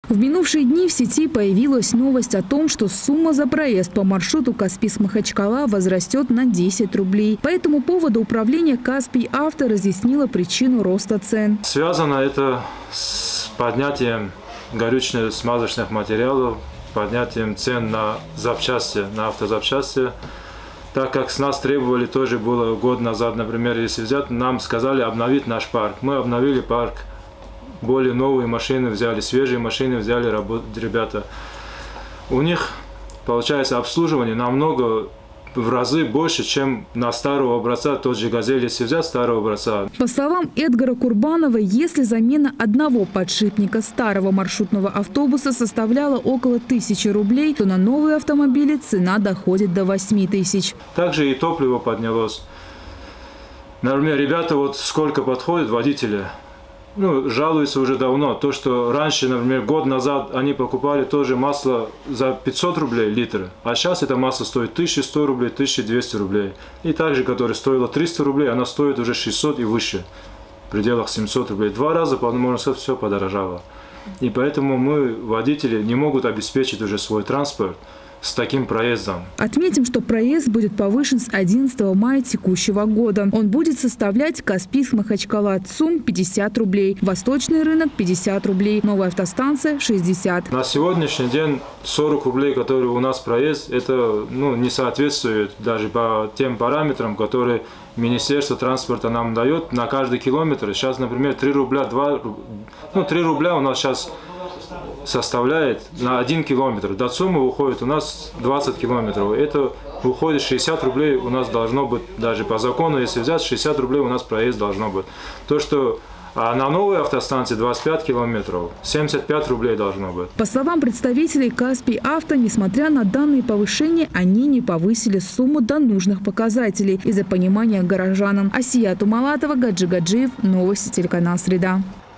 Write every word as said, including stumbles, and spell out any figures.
В минувшие дни в сети появилась новость о том, что сумма за проезд по маршруту Каспийск-Махачкала возрастет на десять рублей. По этому поводу управление Каспий Авто разъяснило причину роста цен. Связано это с поднятием горючечно-смазочных материалов, поднятием цен на запчасти, на автозапчасти. Так как с нас требовали, тоже было год назад, например, если взять, нам сказали обновить наш парк. Мы обновили парк. Более новые машины взяли, свежие машины взяли работать ребята. У них получается обслуживание намного в разы больше, чем на старого образца, тот же «Газель», если взять старого образца. По словам Эдгара Курбанова, если замена одного подшипника старого маршрутного автобуса составляла около тысячи рублей, то на новые автомобили цена доходит до восьми тысяч. Также и топливо поднялось. Например, ребята, вот сколько подходят водители, ну, жалуются уже давно. То, что раньше, например, год назад они покупали тоже масло за пятьсот рублей литр, а сейчас это масло стоит тысяча сто рублей, тысяча двести рублей. И также, которое стоило триста рублей, она стоит уже шестьсот и выше, в пределах семисот рублей. Два раза, можно сказать, все подорожало. И поэтому мы, водители, не могут обеспечить уже свой транспорт с таким проездом. Отметим, что проезд будет повышен с одиннадцатого мая текущего года. Он будет составлять Каспийск-Махачкала ЦУМ пятьдесят рублей, Восточный рынок пятьдесят рублей, новая автостанция шестьдесят. На сегодняшний день сорок рублей, которые у нас проезд, это ну, не соответствует даже по тем параметрам, которые Министерство транспорта нам дает на каждый километр. Сейчас, например, три рубля, два, ну, три рубля у нас сейчас составляет на один километр. До ЦУМа уходит у нас двадцать километров. Это уходит шестьдесят рублей у нас должно быть, даже по закону, если взять, шестьдесят рублей у нас проезд должно быть. То, что а на новой автостанции двадцать пять километров, семьдесят пять рублей должно быть. По словам представителей Каспий Авто, несмотря на данные повышения, они не повысили сумму до нужных показателей из-за понимания горожанам. Асия Тумалатова, Гаджи Гаджиев, новости телеканал «Среда».